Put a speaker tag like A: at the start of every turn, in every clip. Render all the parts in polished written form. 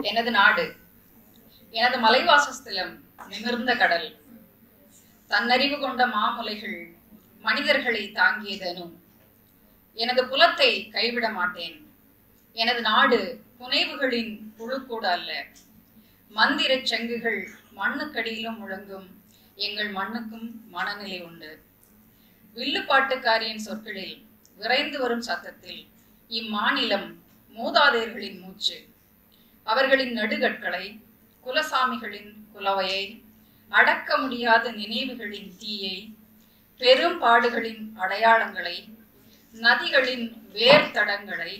A: எனது நாடு, எனது மலைவாசஸ்தலம், நிமிர்ந்த கடல், தன்னறிவு கொண்ட மாமுலைகள், மனிதர்களை தாங்கியதனு. எனது புலத்தை கைவிட மாட்டேன். எனது நாடு புனைவுகளின் புழுக்கூடு அல்ல. மந்திர சங்குகள் மண்ணுக்கடியிலும் முழங்கும் எங்கள் மண்ணுக்கும் மனநிலை உண்டு. வில்லுப்பாட்டுக்காரியின் சொற்களில் விரைந்து வரும் சத்தத்தில் இம்மாநிலம் மூதாதையர்களின் மூச்சு. அவர்களின் நடுகற்களை, குலசாமிகளின் குலவையை, அடக்க முடியாத நினைவுகளின் தீயை, பெரும் பாடுகளின் அடையாளங்களை, நதிகளின் வேர் தடங்களை,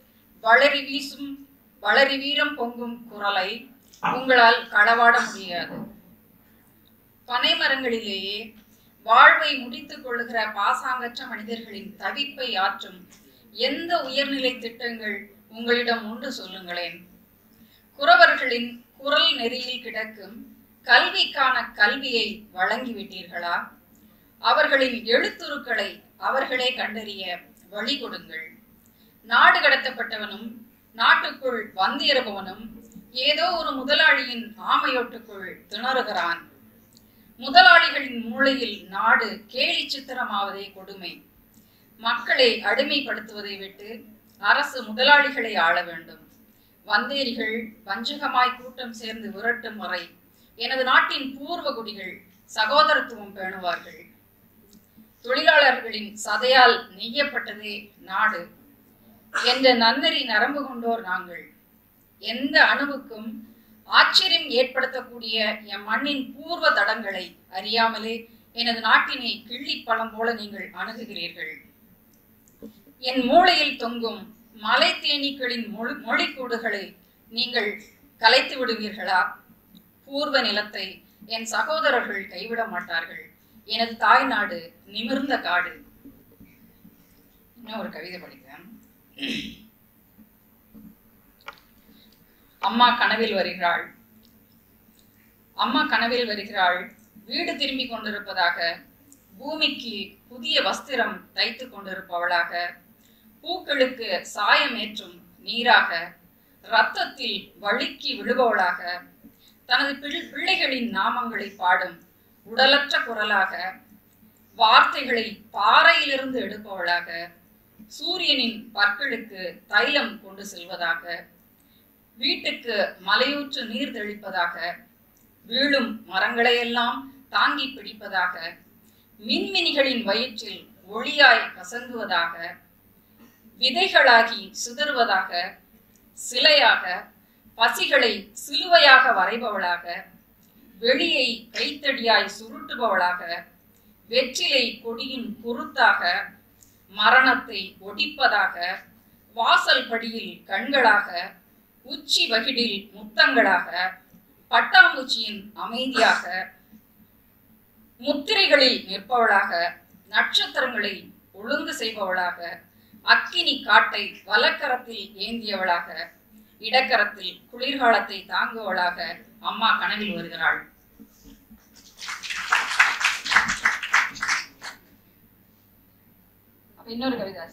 A: வளரி வீரம் பொங்கும் குரலை உங்களால் களவாட முடியாது. பனைமரங்களிலேயே வாழ்வை முடித்துக் கொள்ளுகிற பாசாங்கற்ற மனிதர்களின் தவிப்பை ஆற்றும் எந்த உயர்நிலை திட்டங்கள் உங்களிடம் உண்டு சொல்லுங்களேன். குறவர்களின் குரல் நெறியில் கிடக்கும் கல்விக்கான கல்வியை வழங்கிவிட்டீர்களா? அவர்களின் எழுத்துருக்களை அவர்களே கண்டறிய வழி கொடுங்கள். நாடு கடத்தப்பட்டவனும் நாட்டுக்குள் வந்திருப்பவனும் ஏதோ ஒரு முதலாளியின் ஆமையோட்டுக்குள் திணறுகிறான். முதலாளிகளின் மூளையில் நாடு கேலி சித்திரமாவதே கொடுமை. மக்களை அடிமைப்படுத்துவதை விட்டு அரசு முதலாளிகளை ஆள வேண்டும். வந்தேரிகள் வஞ்சகமாய் கூட்டம் சேர்ந்து விரட்டும் வரை எனது நாட்டின் பூர்வ குடிகள் சகோதரத்துவம் பேணுவார்கள். தொழிலாளர்களின் சதையால் நெய்யப்பட்டதே நாடு என்ற நன்னறி நரம்பு கொண்டோர் நாங்கள். எந்த அணுவுக்கும் ஆச்சரியம் ஏற்படுத்தக்கூடிய என் மண்ணின் பூர்வ தடங்களை அறியாமலே எனது நாட்டினை கிள்ளி பழம் போல நீங்கள் அணுகுகிறீர்கள். என் மூளையில் தொங்கும் மலை தேனீக்களின் மொழிக்கூடுகளை நீங்கள் கலைத்து விடுவீர்களா? பூர்வ நிலத்தை என் சகோதரர்கள் கைவிட மாட்டார்கள். எனது தாய் நாடு நிமிர்ந்த காடு. இன்னும் ஒரு கவிதை படிக்கிறேன். அம்மா கனவில் வருகிறாள். அம்மா கனவில் வருகிறாள். வீடு திரும்பி கொண்டிருப்பதாக, பூமிக்கு புதிய வஸ்திரம் தைத்து கொண்டிருப்பவளாக, பூக்களுக்கு சாயமேற்றும் நீராக, இரத்தத்தில் வழுக்கி விழுபவளாக, தனது பிள்ளைகளின் நாமங்களை பாடும் உடலற்ற குரலாக, வார்த்தைகளை பாறையிலிருந்து எடுப்பவளாக, சூரியனின் பற்களுக்கு தைலம் கொண்டு செல்வதாக, வீட்டுக்கு மலையூற்று நீர் தெளிப்பதாக, வீழும் மரங்களையெல்லாம் தாங்கி பிடிப்பதாக, மின்மினிகளின் வயிற்றில் ஒளியாய் கசங்குவதாக, விதைகளாகி சிதறுவதாக, சிலையாக, பசிகளை சிலுவையாக வரைபவளாக, வெளியை கைத்தடியாய் சுருட்டுபவளாக, வெற்றிலை கொடியின் குருத்தாக, மரணத்தை ஒடிப்பதாக, வாசல் படியில் கண்களாக, உச்சி வகிடில் முத்தங்களாக, பட்டாம்பூச்சியின் அமைதியாக, முத்திரைகளில் நிற்பவளாக, நட்சத்திரங்களை ஒழுங்கு செய்பவளாக, அக்கினி காட்டை வலக்கரத்தில் ஏந்தியவளாக, இடக்கரத்தில் குளிர்காலத்தை தாங்குவவளாக அம்மா கனவில் வருகிறாள். இன்னொரு கவிதை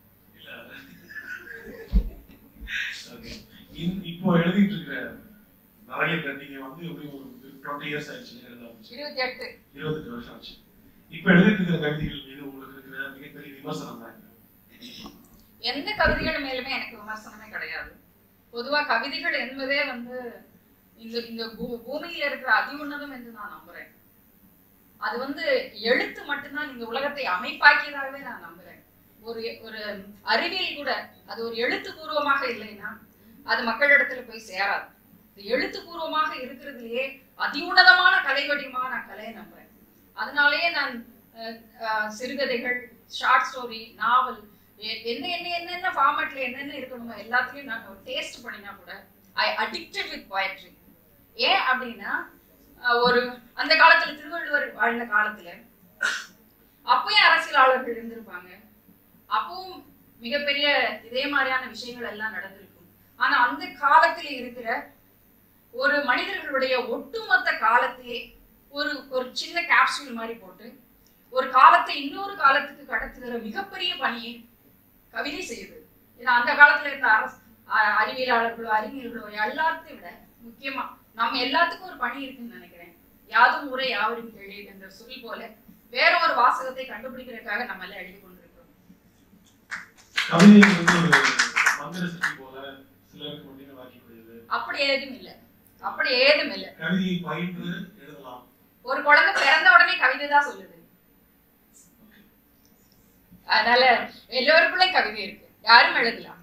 B: இப்போ எழுதிட்டு இருக்கிற நிறைய நீங்க வந்து எப்படி ஒரு 20 இயர்ஸ் ஆயிடுச்சு, 28 வருஷம் ஆச்சு. இப்போ எழுதிட்டு இருக்கிற கவிதைகள் மீது உங்களுக்கு இருக்கிற மிகப்பெரிய விமர்சனம் தான்?
A: எந்த கவிதைகள் மேலுமே எனக்கு விமர்சனமே கிடையாது. பொதுவா கவிதைகள் என்பதே வந்து இந்த பூமியில இருக்கிற அதி உன்னதம் என்று நான் நம்புறேன். அது வந்து எழுத்து மட்டும்தான் இந்த உலகத்தை அமைப்பாக்கியதாகவே நான் நம்புறேன். ஒரு அறிவியல் கூட அது ஒரு எழுத்துப்பூர்வமாக இல்லைன்னா அது மக்களிடத்துல போய் சேராது. எழுத்துப்பூர்வமாக இருக்கிறதுலயே அதி உன்னதமான கலை வடிவமாக நான் கலையை நம்புறேன். அதனாலேயே நான் சிறுகதைகள், ஷார்ட் ஸ்டோரி, நாவல், என்னென்ன ஃபார்மேட்ல என்னென்ன இருக்கணுமோ எல்லாத்துலயும் நான் ஒரு டேஸ்ட் பண்ணினா கூட ஐ அடிக்டட் வித் போயட்ரி. ஏன் அப்படின்னா ஒரு அந்த காலத்துல திருவள்ளுவர் வாழ்ந்த காலத்துல அப்பயும் அரசியலாளர்கள் இருந்திருப்பாங்க. அப்பவும் மிகப்பெரிய இதே மாதிரியான விஷயங்கள் எல்லாம் நடந்திருக்கும். ஆனா அந்த காலத்துல இருக்கிற ஒரு மனிதர்களுடைய ஒட்டுமொத்த காலத்தையே ஒரு சின்ன கேப்சூல் மாதிரி போட்டு ஒரு காலத்தை இன்னொரு காலத்துக்கு கடத்துகிற மிகப்பெரிய பணியை கவிதை செய்யுது. ஏன்னா அந்த காலத்துல இருந்த அறிவியலாளர்களோ அறிஞர்களோ எல்லாத்தையும் விட முக்கியமா நம்ம எல்லாத்துக்கும் ஒரு பணி இருக்குன்னு நினைக்கிறேன். யாதும் ஊரே யாவரும் கேளீர் என்ற சொல் போல வேற ஒரு வாசகத்தை கண்டுபிடிக்கிறதுக்காக நம்ம எல்லாம் எழுதி கொண்டிருக்கிறோம்.
B: கவிதை வந்து ஒரு மந்திர சக்தி போல சிலருக்கு மட்டுமே வாக்கிக்கூடியது.
A: அப்படி ஏதும் இல்லை, அப்படி ஏதும் இல்லை.
B: கவிதையை பயின்று எழுதலாம்.
A: ஒரு குழந்தை பிறந்த உடனே கவிதை தான் சொல்லுது. அதனால எல்லோருக்குள்ளே கவிதை இருக்கு, யாரும் எழுதலாம்.